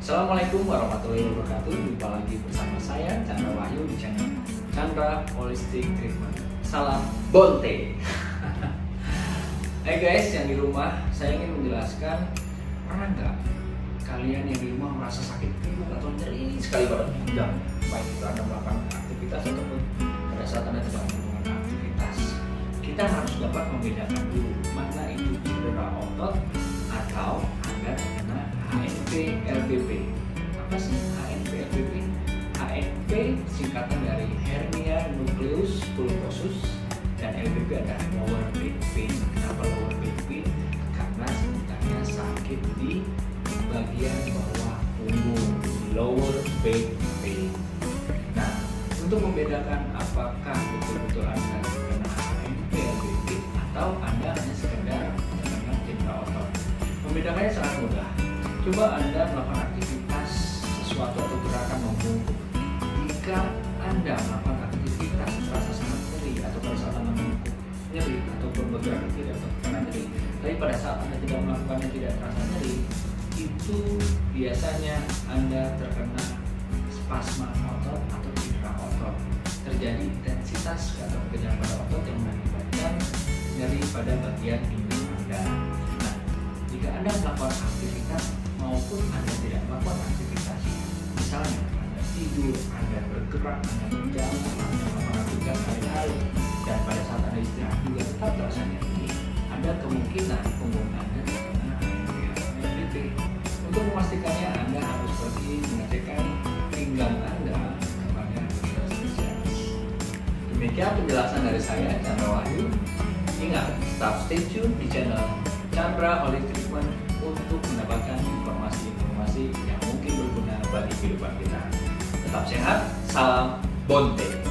Assalamualaikum warahmatullahi wabarakatuh. Jumpa lagi bersama saya Chandra Wahyu di channel Chandra Holistic Treatment. Salam Bonte. Hai guys, yang di rumah, saya ingin menjelaskan, pernah nggak kalian yang di rumah merasa sakit pinggang atau nyeri sekali pada pinggang, baik itu Anda melakukan aktivitas ataupun pada saat Anda sedang melakukan aktivitas? Kita harus dapat membedakan dulu mana itu cedera otot atau Anda terkena HNP LBP. Apa sih HNP LBP? HNP singkatan dari hernia nucleus pulposus dan LBP adalah lower back pain. Kenapa lower back pain? Karena sebenarnya sakit di bagian bawah punggung, lower back pain. Nah, untuk membedakan apakah betul-betul Anda terkena HNP LBP atau Anda hanya sekedar terkena cedera otot, membedakannya sangat mudah. Coba Anda melakukan aktivitas sesuatu atau gerakan membungkuk. Jika Anda melakukan aktivitas terasa sangat nyeri atau pada saat Anda membungkuk nyeri ataupun bergerak tidak terkena nyeri, tapi pada saat Anda tidak melakukannya tidak terasa nyeri, itu biasanya Anda terkena spasma otot atau cedera otot. Terjadi intensitas atau kekenyangan pada otot yang mengakibatkan nyeri pada bagian pinggang Anda. Nah, jika Anda melakukan aktivitas maupun Anda tidak melakukan aktivitas, misalnya Anda tidur, Anda bergerak, Anda berjalan, Anda melakukan aktivitas hari-hari, dan pada saat Anda istirahat juga tetap terasa nyeri, ada kemungkinan punggung Anda terkena HNP. Untuk memastikannya, Anda harus pergi mengecekkan pinggang Anda kepada dokter spesialis. Demikian penjelasan dari saya, Chandra Wahyu. Ingat, tetap stay tune di channel Chandra Holistic Treatment untuk mendapatkan informasi-informasi yang mungkin berguna bagi kehidupan kita. Tetap sehat, salam Bonte.